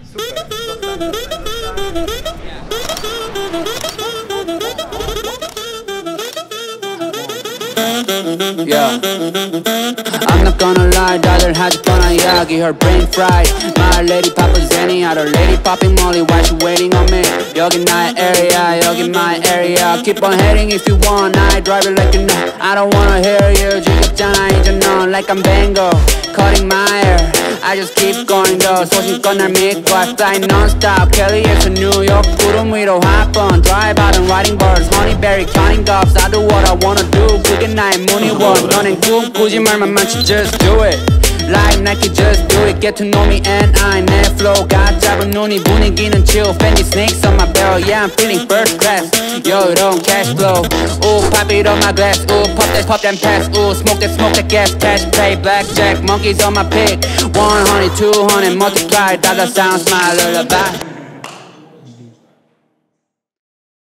Yeah, I'm not gonna lie, daughter had fun on Yagi, her brain fried. My lady Papa Zenny, other lady popping Molly, why she waiting on me? Yogi my area, keep on heading if you want, I drive it like you know. I don't wanna hear you, 지겹잖아 이제 넌 like I'm Bengo, cutting my hair. I just keep going though, 소신껏 날 믿고 I fly non-stop, Kelly에서 New York 구름 위로 hop on, drive out and riding birds, honeyberry counting doves. I do what I wanna do, 그게 나의 무늬원. 너넨 꿈꾸지 말만 많지, just do it. Like Nike, just do it. Get to know me and I 내 flow가 짧은 눈이 분위기는 chill. Fendi snakes on my barrel, yeah I'm feeling first class. Yo, don't cash flow. Ooh, pop it on my glass. Ooh, pop that pass. Ooh, smoke that gas. Cash pay, blackjack, monkeys on my pig. 100, 200, multiply. Dollar sound, smile, lullaby.